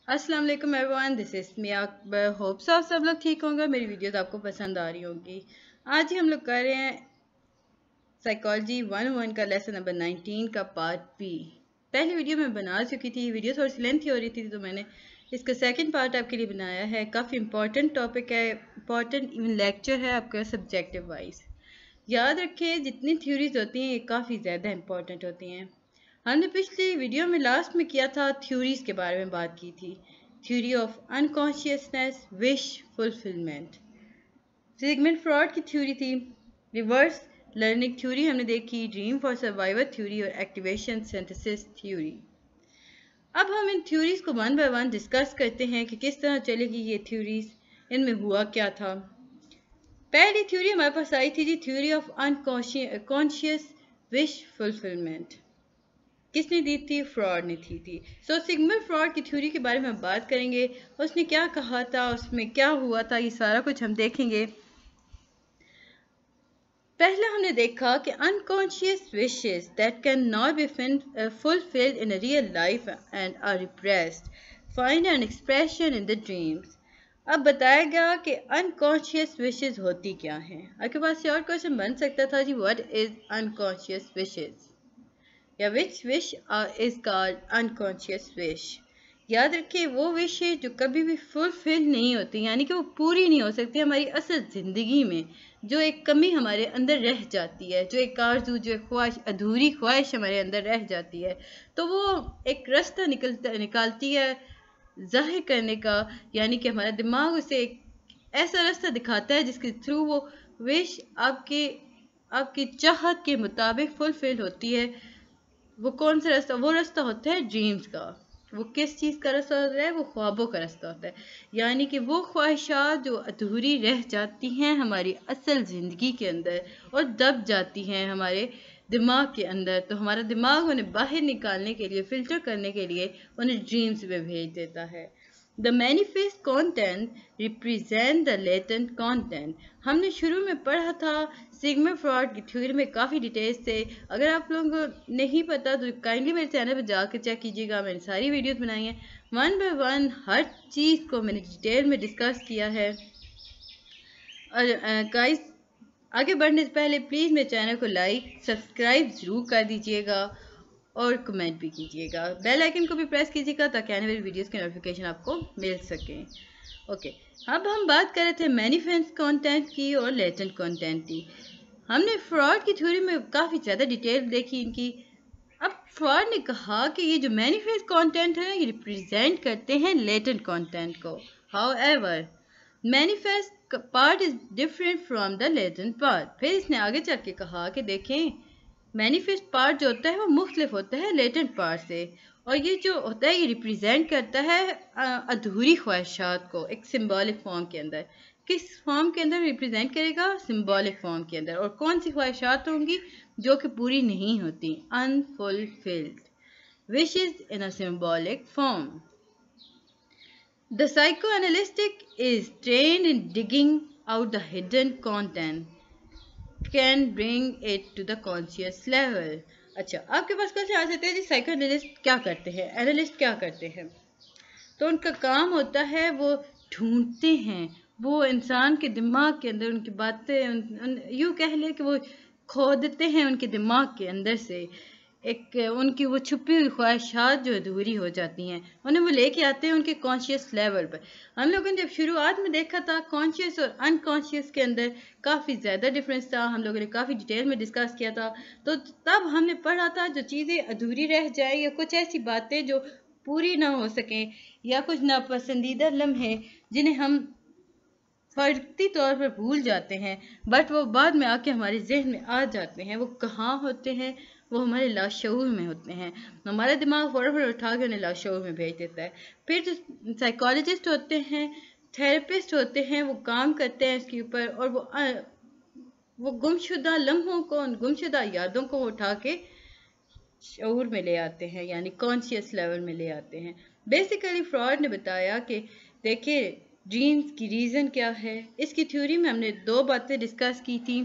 अस्सलाम वालेकुम everyone, this is me Akbar. Hopes आप सब लोग ठीक होंगे। मेरी वीडियोस आपको पसंद आ रही होंगी। आज ही हम लोग कर रहे हैं साइकोलॉजी 101 का लेसन नंबर 19 का पार्ट बी। पहली वीडियो मैं बना चुकी थी, वीडियो थोड़ी सी लेंथी हो रही थी तो मैंने इसका सेकंड पार्ट आपके लिए बनाया है। काफ़ी इंपॉर्टेंट टॉपिक है, इंपॉर्टेंट इवन लेक्चर है आपका सब्जेक्टिव वाइज। याद रखिए जितनी थ्योरीज होती हैं ये काफ़ी ज़्यादा इंपॉर्टेंट होती हैं। हमने पिछली वीडियो में लास्ट में किया था, थ्योरीज के बारे में बात की थी। Theory of unconsciousness, wish fulfilment. Sigmund Freud की थ्योरी थी। रिवर्स लर्निंग थ्योरी हमने देखी। ड्रीम फॉर सर्वाइवल थ्योरी और एक्टिवेशन सिंथेसिस थ्योरी। अब हम इन थ्योरीज को वन बाय वन डिस्कस करते हैं कि किस तरह चलेगी ये थ्योरीज, इनमें हुआ क्या था। पहली थ्योरी हमारे पास आई थी जी, theory of unconscious wish fulfilment. किसने दी थी? फ्रॉड ने दी थी। सो सिगमंड फ्रॉड की थ्योरी के बारे में हम बात करेंगे। उसने क्या कहा था, उसमें क्या हुआ था, ये सारा कुछ हम देखेंगे। पहला हमने देखा कि unconscious wishes that can not be fulfilled in real life and are repressed find an expression in the dreams. अब बताया गया कि अनकॉन्शियस विशेस होती क्या हैं। आपके पास से और क्वेश्चन बन सकता था जी, व्हाट इज अनकॉन्शियस विशेस या which wish is called unconscious wish. याद रखिए वो विश है जो कभी भी फुलफिल नहीं होती, यानी कि वो पूरी नहीं हो सकती हमारी असल ज़िंदगी में। जो एक कमी हमारे अंदर रह जाती है, जो एक आरज़ू, जो एक ख्वाहिश, अधूरी ख्वाहिश हमारे अंदर रह जाती है, तो वो एक रास्ता निकालती है जाहिर करने का। यानी कि हमारा दिमाग उसे एक ऐसा रास्ता दिखाता है जिसके थ्रू वो विश आपकी चाहत के मुताबिक फुलफिल होती है। वो कौन सा रास्ता? वो रास्ता होता है ड्रीम्स का। वो किस चीज़ का रास्ता होता है? वो ख्वाबों का रास्ता होता है। यानी कि वो ख्वाहिशात जो अधूरी रह जाती हैं हमारी असल ज़िंदगी के अंदर और दब जाती हैं हमारे दिमाग के अंदर, तो हमारा दिमाग उन्हें बाहर निकालने के लिए, फ़िल्टर करने के लिए उन्हें ड्रीम्स में भेज देता है। The manifest content represent the latent content. हमने शुरू में पढ़ा था सिगमंड फ्रॉड की थ्योरी में काफ़ी डिटेल्स से। अगर आप लोगों को नहीं पता तो काइंडली मेरे चैनल पर जाकर चेक कीजिएगा। मैंने सारी वीडियोस बनाई हैं, वन बाय वन हर चीज़ को मैंने डिटेल में डिस्कस किया है। और गाइस, आगे बढ़ने से पहले प्लीज़ मेरे चैनल को लाइक सब्सक्राइब ज़रूर कर दीजिएगा और कमेंट भी कीजिएगा। बेल आइकन को भी प्रेस कीजिएगा ताकि आने वाली वीडियोस की नोटिफिकेशन आपको मिल सके। ओके, अब हम बात कर रहे थे मैनिफेस्ट कंटेंट की और लेटेंट कंटेंट की। हमने फ्रॉड की थ्योरी में काफ़ी ज़्यादा डिटेल देखी इनकी। अब फ्रॉड ने कहा कि ये जो मैनिफेस्ट कंटेंट है ये रिप्रेजेंट करते हैं लेटेंट कंटेंट को। However manifest part is different from the latent part. फिर इसने आगे चल के कहा कि देखें, मैनिफेस्ट पार्ट जो होता है वो मुख्तलिफ होता है लेटेंट पार्ट से, और ये जो होता है ये रिप्रेजेंट करता है अधूरी ख्वाहिशात को एक सिंबॉलिक फॉर्म के अंदर। किस फॉर्म के अंदर रिप्रेजेंट करेगा? सिंबॉलिक फॉर्म के अंदर। और कौन सी ख्वाहिशात होंगी जो कि पूरी नहीं होती? Unfulfilled wishes in a symbolic form. The psychoanalytic is trained in digging out the hidden content, can bring it to the conscious level. अच्छा, आपके पास क्वेश्चन आ सकते हैं जी, साइकोएनालिस्ट क्या करते हैं, एनालिस्ट क्या करते हैं? तो उनका काम होता है वो ढूंढते हैं, वो इंसान के दिमाग के अंदर उनकी बातें, यूँ कह ले कि वो खोदते हैं उनके दिमाग के अंदर से एक उनकी वो छुपी हुई ख्वाहिशात जो अधूरी हो जाती हैं, उन्हें वो लेके आते हैं उनके कॉन्शियस लेवल पर। हम लोगों ने जब शुरुआत में देखा था कॉन्शियस और अनकॉन्शियस के अंदर काफ़ी ज़्यादा डिफरेंस था, हम लोगों ने काफ़ी डिटेल में डिस्कस किया था। तो तब हमने पढ़ा था जो चीज़ें अधूरी रह जाए या कुछ ऐसी बातें जो पूरी ना हो सकें या कुछ नापसंदीदा लम्हे जिन्हें हम फर्ती तौर पर भूल जाते हैं बट वो बाद में आके हमारे जहन में आ जाते हैं, वो कहाँ होते हैं? वो हमारे लाशऊर में होते हैं। हमारा दिमाग फ़ौरन उठा के उन्हें लाशऊर में भेज देता है। फिर जो साइकोलॉजिस्ट होते हैं, थेरेपिस्ट होते हैं, वो काम करते हैं इसके ऊपर और वो गुमशुदा लम्हों को, उन गुमशुदा यादों को उठा के शऊर में ले आते हैं, यानी कॉन्शियस लेवल में ले आते हैं। बेसिकली फ्रॉड ने बताया कि देखिए ड्रीम्स की रीज़न क्या है। इसकी थ्योरी में हमने दो बातें डिस्कस की थी।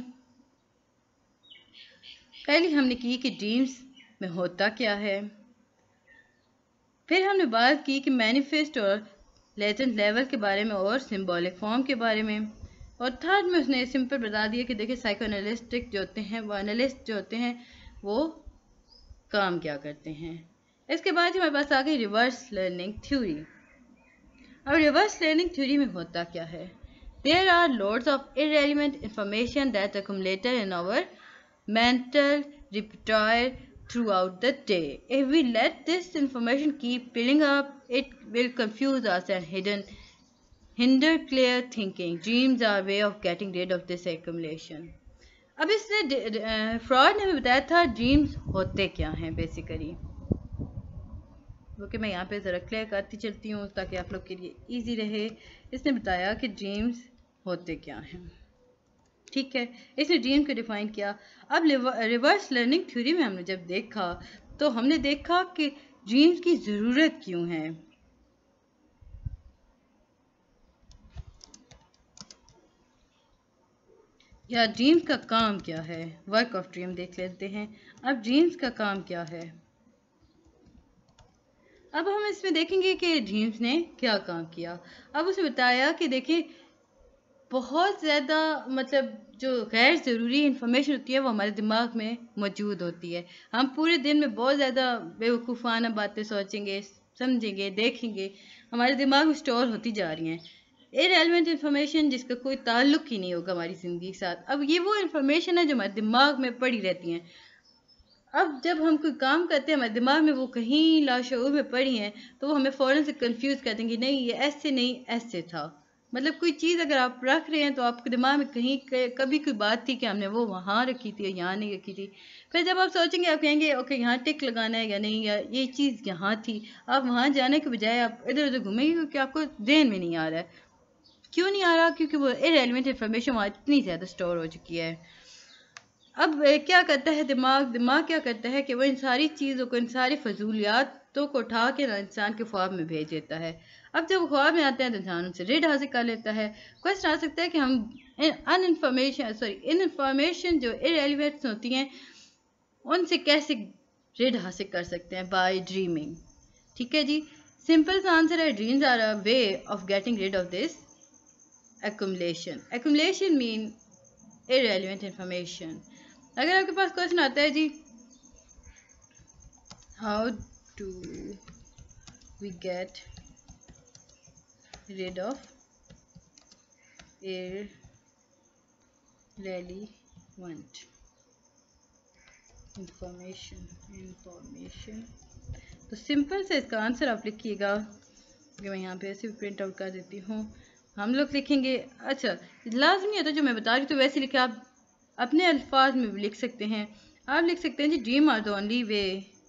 पहली हमने की कि ड्रीम्स में होता क्या है। फिर हमने बात की कि मैनिफेस्ट और लेटेंट लेवल के बारे में और सिंबॉलिक फॉर्म के बारे में, और थर्ड में उसने सिंपल बता दिया कि देखिए साइको एनालिस्टिक जो होते हैं, वो एनालिस्ट जो होते हैं वो काम क्या करते हैं। इसके बाद हमारे पास आ गई रिवर्स लर्निंग थ्योरी। अब रिवर्स लर्निंग थ्योरी में होता क्या है? There are loads of irrelevant information that accumulated in our mental repertoire throughout the day. If we let this information keep piling up, it will confuse us and hinder clear thinking. Dreams are a way of getting rid of this accumulation. अब इसने fraud ने हमें बताया था dreams होते क्या हैं basically, वो कि मैं यहाँ पे ज़रा क्लियर करती चलती हूँ ताकि आप लोग के लिए इजी रहे। इसने बताया कि ड्रीम्स होते क्या हैं, ठीक है, इसने ड्रीम को डिफाइन किया। अब रिवर्स लर्निंग थ्योरी में हमने जब देखा तो हमने देखा कि ड्रीम्स की ज़रूरत क्यों है। या ड्रीम्स का काम क्या है, वर्क ऑफ ड्रीम देख लेते हैं। अब ड्रीम्स का काम क्या है, अब हम इसमें देखेंगे कि ड्रीम्स ने क्या काम किया। अब उसे बताया कि देखिए बहुत ज़्यादा मतलब जो गैर ज़रूरी इंफॉर्मेशन होती है वो हमारे दिमाग में मौजूद होती है। हम पूरे दिन में बहुत ज़्यादा बेवकूफ़ाना बातें सोचेंगे, समझेंगे, देखेंगे, हमारे दिमाग में स्टोर होती जा रही हैं इररेलेवेंट इन्फॉर्मेशन जिसका कोई ताल्लुक ही नहीं होगा हमारी ज़िंदगी के साथ। अब ये वो इन्फॉर्मेशन है जो हमारे दिमाग में पड़ी रहती हैं। अब जब हम कोई काम करते हैं हमारे दिमाग में वो कहीं लाशऊर में पड़ी हैं तो वो हमें फ़ौरन से कंफ्यूज कर देंगे, नहीं ये ऐसे नहीं ऐसे था। मतलब कोई चीज़ अगर आप रख रहे हैं तो आपके दिमाग में कहीं कभी कोई बात थी कि हमने वो वहाँ रखी थी या यहाँ नहीं रखी थी। फिर जब आप सोचेंगे आप कहेंगे ओके यहाँ टिक लगाना है या नहीं, या ये चीज़ यहाँ थी। आप वहाँ जाने के बजाय आप इधर उधर घूमेंगे क्योंकि आपको ध्यान में नहीं आ रहा है। क्यों नहीं आ रहा? क्योंकि वो इररेलेवेंट इन्फॉर्मेशन वहाँ इतनी ज़्यादा स्टोर हो चुकी है। अब क्या करता है दिमाग क्या करता है कि वो इन सारी चीज़ों को, इन सारी फजूलियातों को उठा के इंसान के ख्वाब में भेज देता है। अब जब ख्वाब में आते हैं तो इंसान उनसे रीड हासिल कर लेता है। क्वेश्चन आ सकता है कि हम इन इंफॉर्मेशन जो इररेलेवेंट होती हैं उनसे कैसे रीड हासिल कर सकते हैं? By dreaming. ठीक है जी, सिंपल सा आंसर है dreams are a way of getting rid of this accumulation mean irrelevant information। अगर आपके पास क्वेश्चन आता है जी how do we get rid of irrelevant information, तो सिंपल से इसका आंसर आप लिखिएगा कि मैं यहाँ पे ऐसे प्रिंट आउट कर देती हूँ। हम लोग लिखेंगे, अच्छा लाजमी है तो जो मैं बता रही हूँ तो वैसे लिखे, आप अपने अल्फाज में भी लिख सकते हैं। आप लिख सकते हैं जी dream are the only way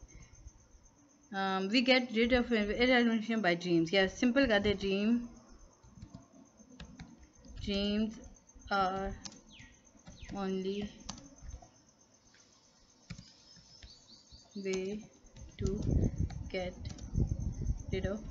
we get rid of irrelevant by dreams, या सिंपल कर दे dreams are only way to get rid of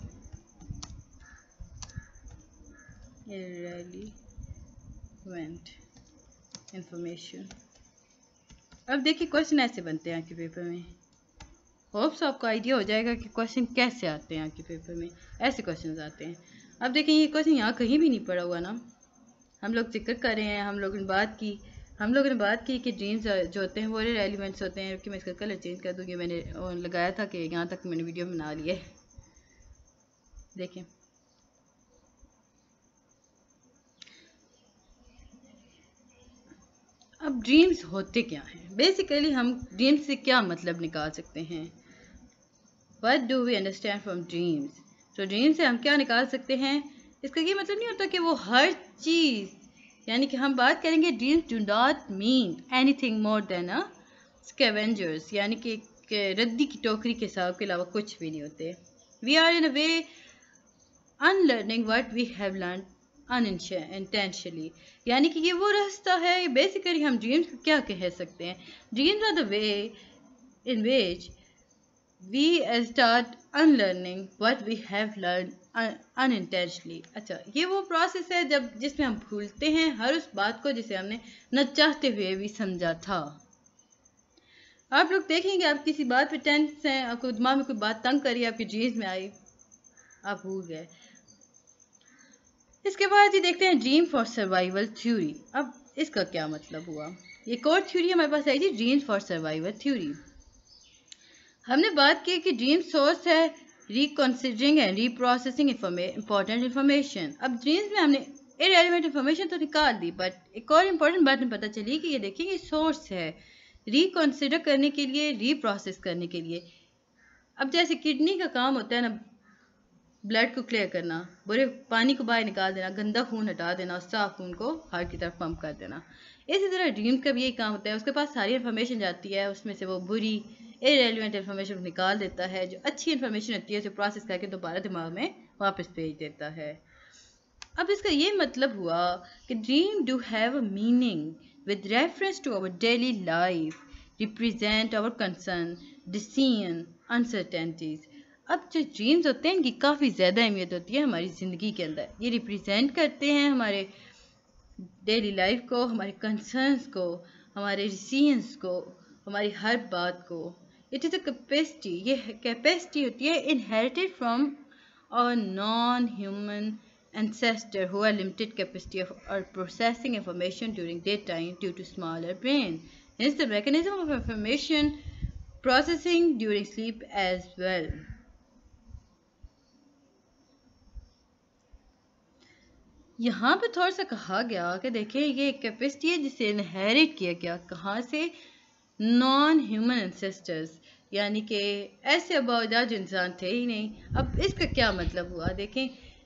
irrelevant information. अब देखिए क्वेश्चन ऐसे बनते हैं आपके पेपर में। होप्स आपको आइडिया हो जाएगा कि क्वेश्चन कैसे आते हैं आपके पेपर में। ऐसे क्वेश्चन आते हैं। अब देखें ये क्वेश्चन यहाँ कहीं भी नहीं पड़ा हुआ ना, हम लोग जिक्र कर रहे हैं, हम लोगों ने बात की कि ड्रीम्स जो होते हैं वो इररेलेवेंट होते हैं। कि मैं इसका कलर चेंज कर दूँगी, मैंने लगाया था कि यहाँ तक मैंने वीडियो बना लिया है। देखें अब ड्रीम्स होते क्या हैं। बेसिकली हम ड्रीम्स से क्या मतलब निकाल सकते हैं? What do we understand from dreams? तो ड्रीम से हम क्या निकाल सकते हैं? इसका ये मतलब नहीं होता कि वो हर चीज़, यानी कि हम बात करेंगे dreams do not mean anything more than a scavengers, यानी कि रद्दी की टोकरी के हिसाब के अलावा कुछ भी नहीं होते। We are in a way unlearning what we have learn unintentionally, यानी कि ये वो रास्ता है। बेसिकली हम ड्रीम्स को क्या कह सकते हैं? Dreams are the way in which we start unlearning what we have learn unintentionally. अच्छा, ये वो प्रोसेस है जब जिसमें हम भूलते हैं हर उस बात को जिसे हमने न चाहते हुए भी समझा था। आप लोग देखेंगे आप किसी बात पे टेंस हैं, आपको दिमाग में कोई बात तंग करी, आपकी ड्रीम्स में आई, आप भूल गए। इसके बाद ये देखते हैं ड्रीम फॉर सर्वाइवल थ्योरी। अब इसका क्या मतलब हुआ? एक और थ्योरी हमारे पास आई थी, ड्रीम फॉर सर्वाइवल थ्योरी। हमने बात की कि ड्रीम सोर्स है reconsidering and reprocessing important information. अब ड्रीम्स में हमने इररेलेवेंट इन्फॉर्मेशन तो निकाल दी, बट एक और इम्पोर्टेंट बात हमें पता चली कि ये देखिए ये सोर्स है रिकंसिडर करने के लिए, रीप्रोसेस करने के लिए। अब जैसे किडनी का काम होता है ना, ब्लड को क्लियर करना, बुरे पानी को बाहर निकाल देना, गंदा खून हटा देना और साफ खून को हार्ट की तरफ पंप कर देना। इसी तरह ड्रीम का भी यही काम होता है, उसके पास सारी इन्फॉर्मेशन जाती है, उसमें से वो बुरी इररेलेवेंट इन्फॉर्मेशन निकाल देता है, जो अच्छी इन्फॉर्मेशन होती है उसे प्रोसेस करके दोबारा दिमाग में वापस भेज देता है। अब इसका ये मतलब हुआ कि dream do have a meaning with reference to our daily life, represent our concern, decision, uncertainties. अब जो ड्रीम्स होते हैं इनकी काफ़ी ज़्यादा अहमियत होती है हमारी ज़िंदगी के अंदर। ये रिप्रेजेंट करते हैं हमारे डेली लाइफ को, हमारे कंसर्न्स को, हमारे डिसीजंस को, हमारी हर बात को। इट इज़ अ कैपेसिटी, ये कैपेसिटी होती है inherited from our non human ancestor who are limited capacity of processing information during daytime due to smaller brain. Hence the mechanism of information processing during sleep as well. यहाँ पे थोड़ा सा कहा गया कि देखिए ये कैपेसिटी है जिसे इनहेरिट किया गया, कहाँ से? नॉन ह्यूमन एंसेस्टर्स, यानी कि ऐसे अबाउदा जो इंसान थे ही नहीं। अब इसका क्या मतलब हुआ? देखें,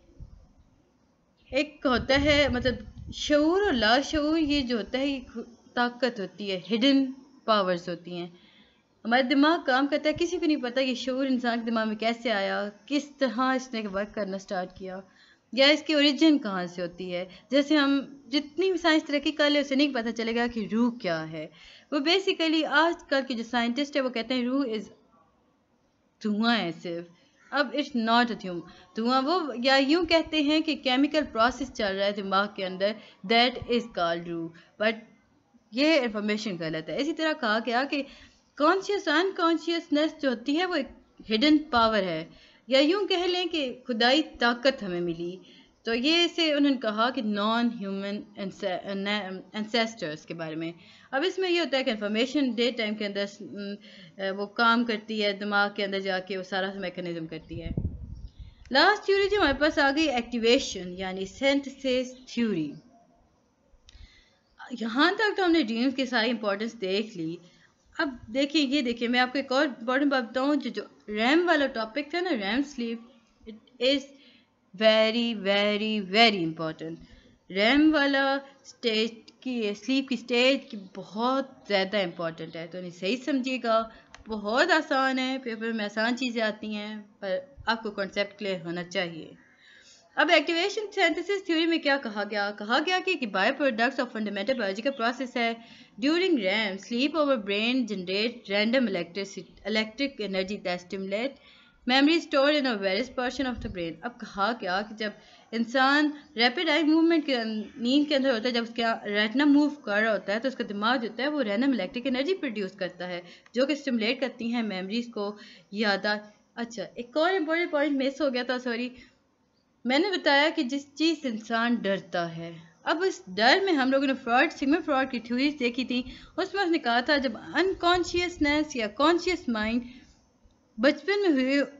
एक होता है मतलब शऊर और लाशऊर, ये जो होता है ये ताकत होती है, हिडन पावर्स होती हैं। हमारा दिमाग काम करता है, किसी को नहीं पता ये शऊर इंसान के दिमाग में कैसे आया, किस तरह इसने वर्क करना स्टार्ट किया, या इसकी ओरिजिन कहाँ से होती है। जैसे हम जितनी भी साइंस तरक्की कर ले उसे नहीं पता चलेगा कि रूह क्या है। वो बेसिकली आजकल के जो साइंटिस्ट है वो कहते हैं रूह इज धुआं है सिर्फ। अब इट्स नॉट अ धुआं, वो या यूं कहते हैं कि केमिकल प्रोसेस चल रहा है दिमाग के अंदर, दैट इज कॉल्ड रूह, बट ये इंफॉर्मेशन गलत है। इसी तरह कहा गया कि कॉन्शियस अनकॉन्शियसनेस जो होती है वो एक हिडन पावर है, या यूं कह लें कि खुदाई ताकत हमें मिली। तो ये इसे उन्होंने कहा कि नॉन ह्यूमन एंसेस्टर्स के बारे में। अब इसमें ये होता है कि इंफॉर्मेशन डे टाइम के अंदर वो काम करती है, दिमाग के अंदर जाके वो सारा मैकेनिज्म करती है। लास्ट थ्योरी जो हमारे पास आ गई एक्टिवेशन यानी सिंथेसिस थ्योरी। यहाँ तक तो हमने ड्रीम्स की सारी इंपॉर्टेंस देख ली। अब देखिए, ये देखिए मैं आपको एक और इम्पॉर्टेंट बात बताऊँ, जो रैम वाला टॉपिक था ना, REM sleep, it is very very very important. REM वाला स्टेज की, स्लीप की स्टेज की बहुत ज़्यादा इम्पॉर्टेंट है, तो इन्हें सही समझिएगा। बहुत आसान है, पेपर में आसान चीज़ें आती हैं, पर आपको कॉन्सेप्ट क्लियर होना चाहिए। अब एक्टिवेशन सिंथेसिस थ्योरी में क्या कहा गया? कहा गया कि by products of fundamental biological process है। During REM sleep our brain generate random electric energy that stimulate memory stored in a various portion of the brain. अब कहा गया कि जब इंसान रैपिड आई मूवमेंट के नींद के अंदर होता है, जब उसका रेटिना मूव कर रहा होता है तो उसका दिमाग जो होता है वो रैंडम इलेक्ट्रिक एनर्जी प्रोड्यूस करता है, जो कि स्टिमुलेट करती हैं मेमोरीज को, यादाश्त। अच्छा, एक और इम्पोर्टेंट पॉइंट मिस हो गया था, सॉरी। मैंने बताया कि जिस चीज़ से इंसान डरता है, अब इस डर में हम लोगों ने सिगमंड फ्रॉइड की थ्योरीज देखी थी। उसमें उसने कहा था जब अनकॉन्शियसनेस या कॉन्शियस माइंड बचपन में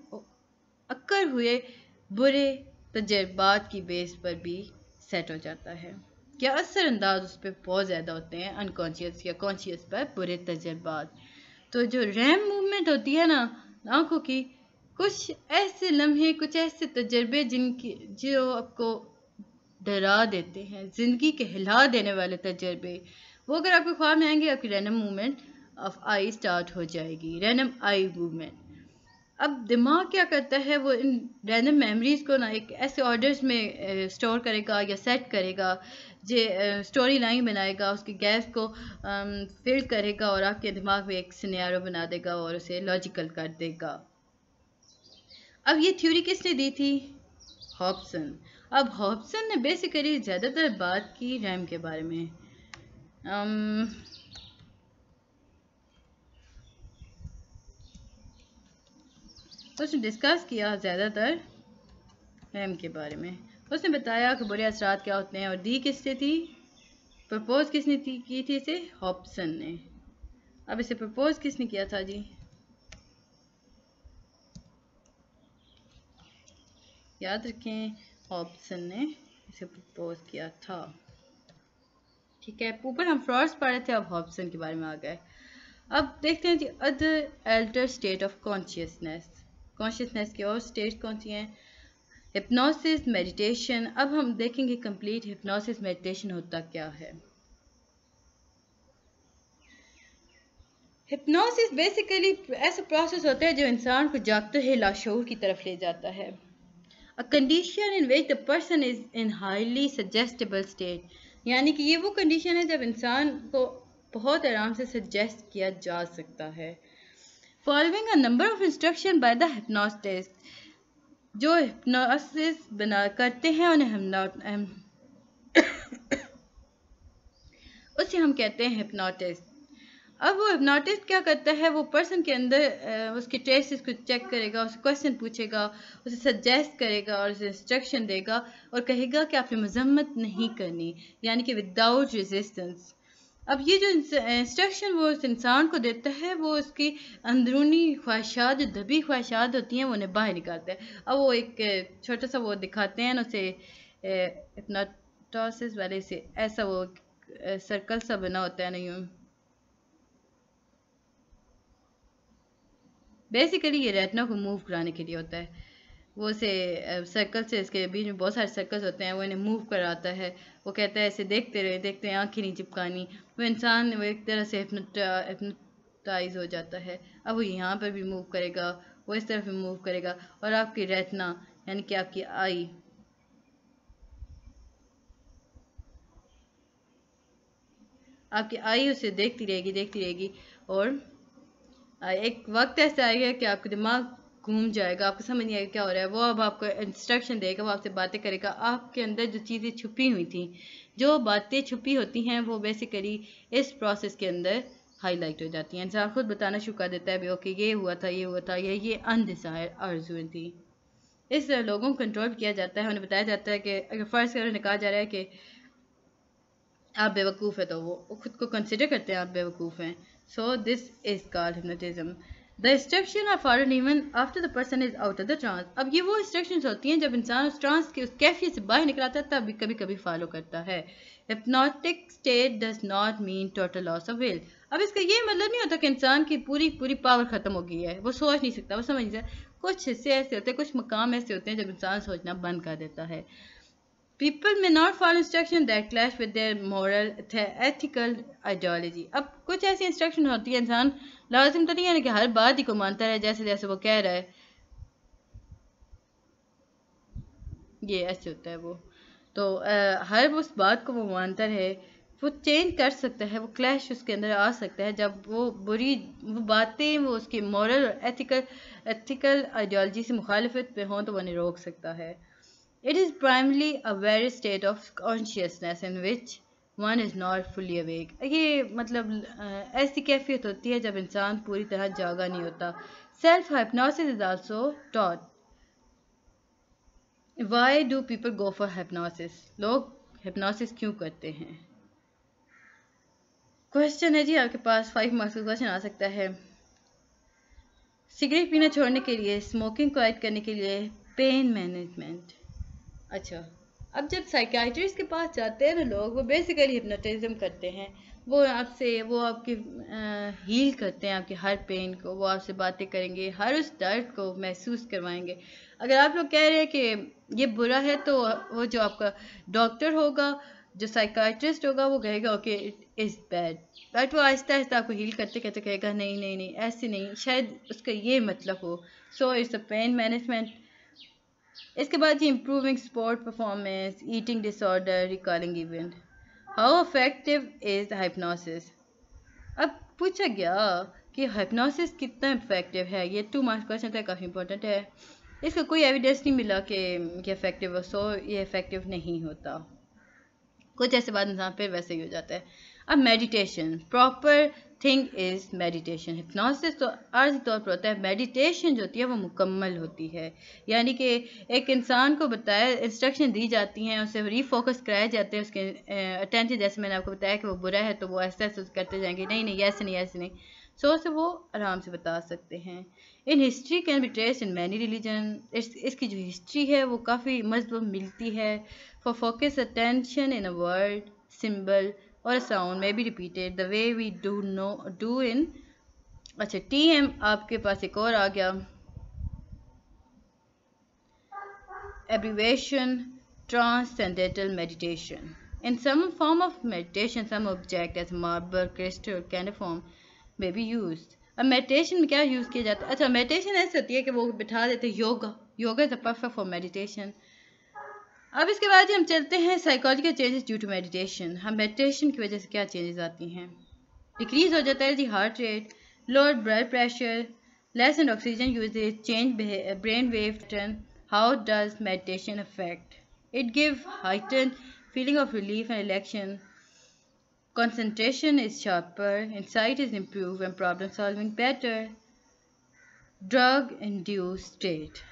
हुए बुरे तजर्बात की बेस पर भी सेट हो जाता है, क्या असरअंदाज उस पर बहुत ज़्यादा होते हैं अनकॉन्शियस या कॉन्शियस पर बुरे तजर्बात। तो जो रैम मूवमेंट होती है ना आँखों की, कुछ ऐसे लम्हे, कुछ ऐसे तजर्बे जो आपको डरा देते हैं, ज़िंदगी के हिला देने वाले तजर्बे, वो अगर आपके ख्वाब में आएंगे, आपकी random movement of eye start हो जाएगी, रैंडम आई मूवमेंट। अब दिमाग क्या करता है, वो इन रैंडम मेमोरीज को ना एक ऐसे ऑर्डर्स में स्टोर करेगा या सेट करेगा, जो स्टोरी लाइन बनाएगा, उसके गैस को फिल करेगा और आपके दिमाग में एक सिनेरियो बना देगा और उसे लॉजिकल कर देगा। अब ये थ्योरी किसने दी थी? हॉब्सन। अब हॉब्सन ने बेसिकली ज़्यादातर बात की रैम के बारे में। उसने डिस्कस किया ज़्यादातर एम के बारे में। उसने बताया कि बुरे असरात क्या होते हैं, और दी किससे थी, प्रपोज किसने की थी इसे, हॉब्सन ने। अब इसे प्रपोज किसने किया था जी, याद रखें हॉब्सन ने इसे प्रपोज किया था। ठीक है, ऊपर हम फ्रॉड्स पढ़ रहे थे, अब हॉब्सन के बारे में आ गए। अब देखते हैं जी other alter state of consciousness. Consciousness की और स्टेट कौन सी हैं, हिप्नोसिस, मेडिटेशन। अब हम देखेंगे कंप्लीट हिप्नोसिस मेडिटेशन होता क्या है। हिप्नोसिस बेसिकली ऐसा प्रोसेस होता है जो इंसान को जागते हुए लाशऊर की तरफ ले जाता है। A condition in which the person is in highly suggestible state, यानी कि ये वो कंडीशन है जब इंसान को बहुत आराम से सजेस्ट किया जा सकता है। Following a number of instruction by the hypnotist, जो हिप्नोसिस बना करते हैं उन्हें उसे हम कहते हैं हिप्नोटिस्ट। अब वो हिप्नोटिस्ट क्या करता है, वो पर्सन के अंदर उसके ट्रेसेस को चेक करेगा, उसे क्वेश्चन पूछेगा, उसे सजेस्ट करेगा और उसे इंस्ट्रक्शन देगा और कहेगा कि आपने मजम्मत नहीं करनी, यानी कि विदाउट रेजिस्टेंस। अब ये जो इंस्ट्रक्शन वो उस इंसान को देता है, वो उसकी अंदरूनी ख्वाहिशात, जो दबी ख्वाहिशात होती हैं, वो उन्हें बाहर निकालता है। अब वो एक छोटा सा वो दिखाते हैं ना उसे, हिप्नोसिस वाले से ऐसा वो सर्कल सा बना होता है ना यूं। बेसिकली ये रेटिना को मूव कराने के लिए होता है। वो उसे सर्कल से, इसके बीच में बहुत सारे सर्कल्स होते हैं, वो इन्हें मूव कराता है। वो कहता है ऐसे देखते रहे, देखते हैं, आंखें नहीं चिपकानी। वो इंसान वो एक तरह से हिप्नोटाइज हो जाता है। अब वो यहाँ पर भी मूव करेगा, वो इस तरफ भी मूव करेगा, और आपकी रेटिना यानी कि आपकी आई उसे देखती रहेगी और एक वक्त ऐसा आएगा कि आपका दिमाग घूम जाएगा, आपको समझ नहीं आएगा क्या हो रहा है। वो अब आपको इंस्ट्रक्शन देगा, वो आपसे बातें करेगा। आपके अंदर जो चीज़ें छुपी हुई थी, जो बातें छुपी होती हैं, वो बेसिकली इस प्रोसेस के अंदर हाईलाइट हो जाती हैं। इंसान खुद बताना शुरू कर देता है भी ओके ये हुआ था, ये अनडिजायर्ड आरज़ुएं थी। इस तरह लोगों को कंट्रोल किया जाता है। उन्हें बताया जाता है कि अगर फ़र्ज़ करो कहा जा रहा है कि आप बेवकूफ़ है, तो वो खुद को कंसिडर करते हैं आप बेवकूफ़ हैं। So this is called hypnotism. The instructions are followed even after the person is out of the trance. अब ये वो instructions होती हैं जब इंसान उस ट्रांस के उस कैफियत से बाहर निकल आता है, तब भी कभी कभी फॉलो करता है। Hypnotic state does not mean total loss of will. अब इसका ये मतलब नहीं होता कि इंसान की पूरी पावर खत्म हो गई है, वो सोच नहीं सकता, वो समझ नहीं सकता। कुछ हिस्से ऐसे होते हैं, कुछ मकाम ऐसे होते हैं जब इंसान सोचना बंद कर देता है। People may not follow instruction that clash with their moral, ethical ideology. अब कुछ ऐसी इंस्ट्रक्शन होती है, इंसान लाजिम तो नहीं है कि हर बात ही को मानता है जैसे जैसे वो कह रहा है। ये ऐसे होता है वो तो हर उस बात को वो मानता है, वो चेंज कर सकता है, वो क्लैश उसके अंदर आ सकता है जब वो बातें वो उसकी मॉरल और एथिकल आइडियोलॉजी से मुखालिफत पे हों, तो वो उन्हें रोक सकता है। It is primarily a very state of consciousness in which one is not fully awake. ये मतलब ऐसी कैफियत होती है जब इंसान पूरी तरह जागा नहीं होता। Self hypnosis is also taught. Why do people go for hypnosis? लोग hypnosis क्यों करते हैं? क्वेश्चन है जी आपके पास, 5 मार्क्स का क्वेश्चन आ सकता है। सिगरेट पीना छोड़ने के लिए, स्मोकिंग को ऐड करने के लिए, पेन मैनेजमेंट। अच्छा, अब जब साइकियाट्रिस्ट के पास जाते हैं ना लोग, वो बेसिकली हिप्नोटिज्म करते हैं। वो आपके हील करते हैं आपके हर पेन को, वो आपसे बातें करेंगे, हर उस दर्द को महसूस करवाएंगे। अगर आप लोग कह रहे हैं कि ये बुरा है, तो वो जो आपका डॉक्टर होगा, जो साइकियाट्रिस्ट होगा, वो कहेगा okay it is bad, but वो आहिस्ता आहिस्ता आपको हील करते करते कहेगा नहीं ऐसे नहीं, शायद उसका ये मतलब हो। So it's a pain management. इसके बाद जी improving sport performance, eating disorder, recalling event. How effective is hypnosis. अब पूछा गया कि हिप्नोसिस कितना इफेक्टिव है। ये 2 मार्क्स क्वेश्चन था, काफ़ी इंपॉर्टेंट है। इसका कोई एविडेंस नहीं मिला कि ये इफेक्टिव हो, सो ये इफेक्टिव नहीं होता। कुछ ऐसे बाद इंसान फिर वैसे ही हो जाता है। अब meditation, proper thing is meditation. Hypnosis तो आर्जी तौर पर होता है, मेडिटेशन जो होती है वो मुकम्मल होती है, यानी कि एक इंसान को बताया, इंस्ट्रक्शन दी जाती हैं, उसे रीफोकस कराए जाते हैं उसके अटेंशन। जैसे मैंने आपको बताया कि वो बुरा है तो वो ऐसा ऐसा करते जाएंगे, नहीं नहीं ऐसे नहीं ऐसे नहीं, सो से वो आराम से बता सकते हैं। In history can be trace in many religion, इसकी जो हिस्ट्री है वो काफ़ी मजबूत मिलती है। For focus attention in a word, symbol और साउंड में be repeated the way we do in. अच्छा, TM आपके पास एक और आ गया, abbreviation transcendental meditation. In some form of meditation, some object as marble, crystal, cuneiform may be used. अब मेडिटेशन में क्या यूज़ किया जाता है? अच्छा, मेडिटेशन ऐसे होती है कि वो बिठा देते हैं, yoga is a perfect for meditation. अब इसके बाद हम चलते हैं psychological changes due to meditation. हम मेडिटेशन की वजह से क्या चेंजेस आती हैं? डिक्रीज हो जाता है जी heart rate, lower blood pressure, less and oxygen usage, change brain wave pattern. How does meditation affect? It gives heightened feeling of relief and relaxation. Concentration is sharper, insight is improved, and problem solving better. Drug-induced state.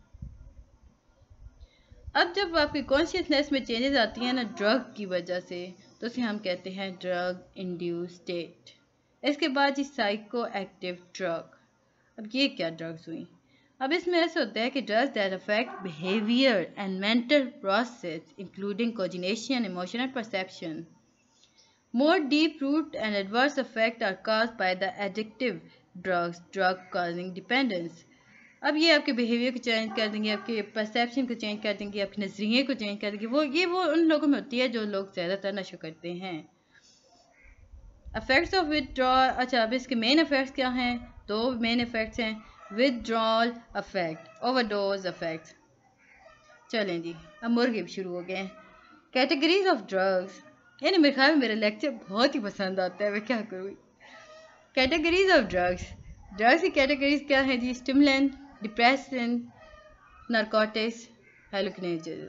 अब जब आपकी consciousness में changes आती हैं ना drug की वजह से, तो उसे हम कहते हैं ड्रग इंड्यूस स्टेट। इसके बाद जी साइको एक्टिव ड्रग। अब ये क्या ड्रग्स हुई? अब इसमें ऐसा होता है कि drugs that affect behaviour and mental process including coordination, emotion and perception. More deep root and adverse effect are caused by the addictive drugs, drug causing dependence. अब ये आपके बिहेवियर को चेंज कर देंगे, आपके परसेप्शन को चेंज कर देंगे, आपके नजरिए को चेंज कर देंगे। वो उन लोगों में होती है जो लोग ज़्यादातर नशा करते हैं। Effects of withdrawal. अच्छा, अब इसके मेन इफेक्ट्स क्या हैं? 2 मेन इफेक्ट्स हैं, विथड्रॉल इफेक्ट, ओवरडोज इफेक्ट। चलें जी, अब मुर्गे शुरू हो गए हैं। कैटेगरीज ऑफ ड्रग्स, यानी मेरे ख्याल में मेरा लेक्चर बहुत ही पसंद आता है, मैं क्या करूँ। कैटेगरीज ऑफ ड्रग्स, ड्रग्स की कैटेगरीज क्या है जी? Stimulant, depressant, narcotics, hallucinogen.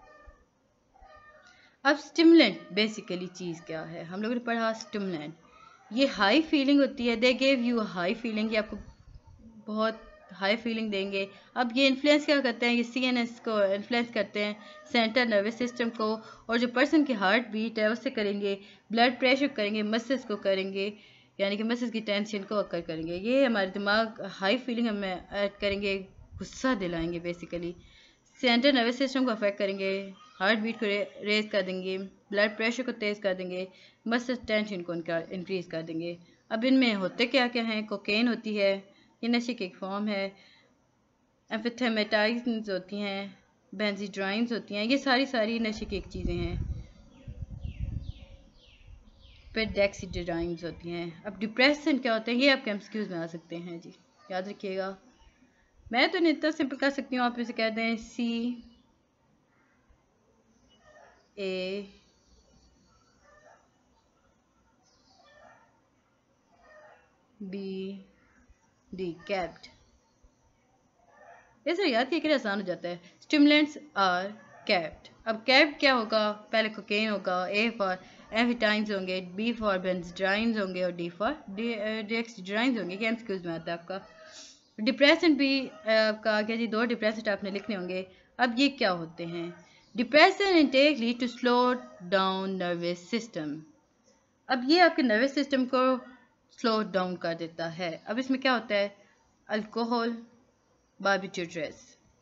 अब स्टिमुलेंट बेसिकली चीज़ क्या है? हम लोगों ने पढ़ा स्टिमुलेंट, ये हाई फीलिंग होती है, they gave you high feeling, ये आपको बहुत हाई फीलिंग देंगे। अब ये इन्फ्लुएंस क्या करते हैं? ये CNS को इन्फ्लुएंस करते हैं, सेंट्रल नर्वस सिस्टम को, और जो पर्सन की हार्ट बीट है उससे करेंगे, ब्लड प्रेशर करेंगे, मसल्स को करेंगे, यानी कि मसल्स की टेंशन को अकर करेंगे। ये हमारे दिमाग हाई फीलिंग हमें ऐड करेंगे, गुस्सा दिलाएंगे बेसिकली। सेंट्रल नर्वस सिस्टम को अफेक्ट करेंगे, हार्ट बीट को रेज कर देंगे, ब्लड प्रेशर को तेज़ कर देंगे, मसल टेंशन को इंक्रीज़ कर देंगे। अब इनमें होते क्या क्या हैं? कोकेन होती है, ये नशे की एक फॉर्म है, एम्फेटामाइन्स होती हैं, बेंजीड्राइन्स होती हैं, ये सारी नशे की एक चीज़ें हैं। फिर डेक्सीड्राइन्स होती हैं। अब डिप्रेशन क्या होते हैं? ये आपके MCQs में आ सकते हैं जी, याद रखिएगा। मैं तो इतना सिंपल कर सकती हूँ, आप इसे कह दें CABD, कैप्ड। इसे याद किया आसान हो जाता है। Stimulants are capped. अब कैप्ड क्या होगा? पहले कोकेन होगा, A फॉर एम्फेटाइन्स होंगे, B फॉर बेंजीड्राइन्स होंगे, और D फॉर डेक्सीड्राइन्स होंगे। क्या MCQs में आता है आपका। डिप्रेसेंट भी आपका आ गया जी, 2 डिप्रेसेंट आपने लिखने होंगे। अब ये क्या होते हैं? Depression intake lead to slow down nervous system. अब ये आपके नर्वस सिस्टम को स्लो डाउन कर देता है। अब इसमें क्या होता है? Alcohol, barbiturates.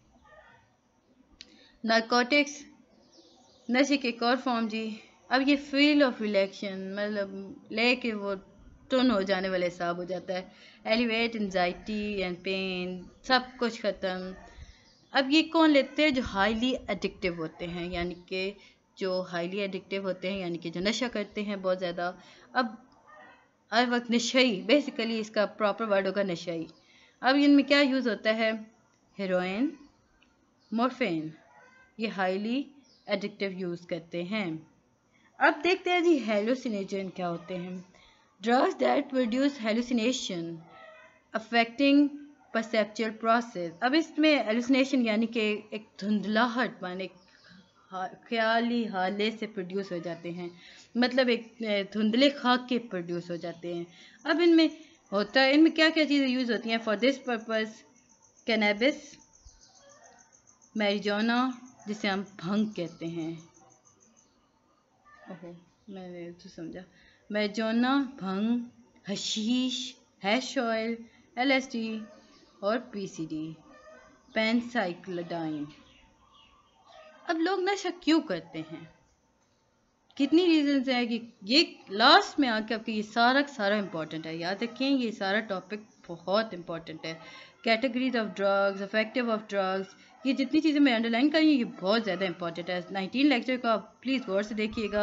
नारकोटिक्स, नशे की एक और फॉर्म जी। अब ये फील ऑफ रिलैक्शन, मतलब लेके वो टुन हो जाने वाले हिसाब हो जाता है। एलिवेट एंजाइटी एंड पेन, सब कुछ ख़त्म। अब ये कौन लेते हैं? जो हाईली एडिक्टिव होते हैं, यानी कि जो हाईली एडिक्टिव होते हैं, यानी कि जो नशा करते हैं बहुत ज़्यादा। अब हर वक्त नशई, बेसिकली इसका प्रॉपर वर्ड होगा नशई। अब इनमें क्या यूज़ होता है? हेरोइन, मॉर्फिन, ये हाईली एडिक्टिव यूज़ करते हैं। अब देखते हैं जी हेलुसिनोजन क्या होते हैं। Drugs that produce hallucination affecting perceptual process. अब इसमें हेलुसिनेशन यानी कि एक धुंधलाहट, माने ख्याली हाले से प्रोड्यूस हो जाते हैं, मतलब एक धुंधले खाक के प्रोड्यूस हो जाते हैं। अब इनमें होता है, इनमें क्या क्या चीज़ें यूज़ होती हैं for this purpose? Cannabis, marijuana जिसे हम भंग कहते हैं, ओहो मैंने तो समझा, मैरिजुआना, भंग, हशीश, हैश ऑयल, LSD और PCD, पेनसाइक्लोडाइन। अब लोग नशा क्यों करते हैं? कितनी रीजंस है कि ये लास्ट में आके आपके ये सारा इम्पोर्टेंट है, याद रखें ये सारा टॉपिक बहुत इम्पोर्टेंट है। Categories of drugs, effective of drugs, ये जितनी चीज़ें मैं अंडरलाइन करी ये बहुत ज़्यादा इंपॉर्टेंट है। 19 लेक्चर को आप प्लीज़ गौर से देखिएगा।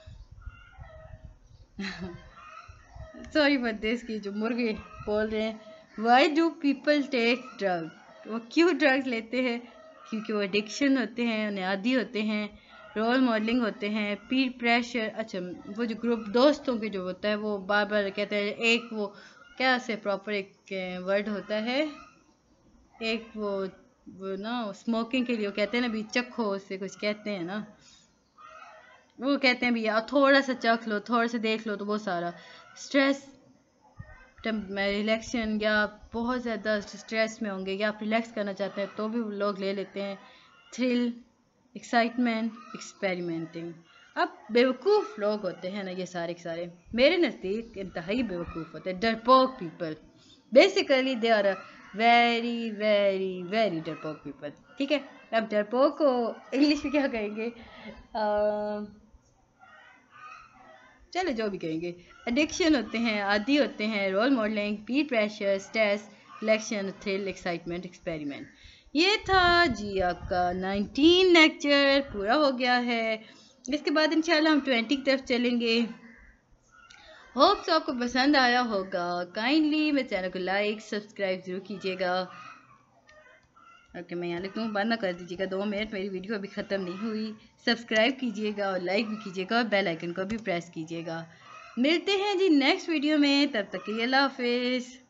सॉरी फॉर दिस कि जो मुर्गे बोल रहे हैं। Why do people take drug? वो क्यों ड्रग्स लेते हैं? क्योंकि वो एडिक्शन होते हैं, उन्हें आदी होते हैं, रोल मॉडलिंग होते हैं, पीर प्रेशर। अच्छा, वो जो ग्रुप दोस्तों के जो होता है वो बार बार कहते हैं, एक वो क्या से प्रॉपर एक वर्ड होता है, एक वो ना स्मोकिंग के लिए वो कहते हैं ना भी चखो, उससे कुछ कहते हैं ना, वो कहते हैं भैया थोड़ा सा चख लो, थोड़ा सा देख लो, तो वो सारा स्ट्रेस रिलैक्सन, या बहुत ज़्यादा स्ट्रेस में होंगे या आप रिलैक्स करना चाहते हैं तो भी लोग ले लेते हैं। Thrill, excitement, experimenting. अब बेवकूफ़ लोग होते हैं ना ये सारे के सारे, मेरे नज़दीक इंतहाई बेवकूफ़ होते हैं, डरपोक people. Basically they are a very very very डरपोक पीपल, ठीक है। अब डरपोक को इंग्लिश में क्या कहेंगे? चलो जो भी कहेंगे। एडिक्शन होते हैं, आदी होते हैं, role modelling, peer pressure, stress, selection, thrill, excitement, experiment. ये था जी आपका 19 लेक्चर पूरा हो गया है। इसके बाद इंशाल्लाह हम 20 की तरफ चलेंगे। होप तो आपको पसंद आया होगा। काइंडली मेरे चैनल को लाइक सब्सक्राइब जरूर कीजिएगा। ओके, मैं यहाँ लिखता हूँ, बंद ना कर दीजिएगा 2 मिनट, मेरी वीडियो अभी ख़त्म नहीं हुई। सब्सक्राइब कीजिएगा और लाइक भी कीजिएगा और बेल आइकन को भी प्रेस कीजिएगा। मिलते हैं जी नेक्स्ट वीडियो में, तब तक के लिए अल्लाह हाफिज़।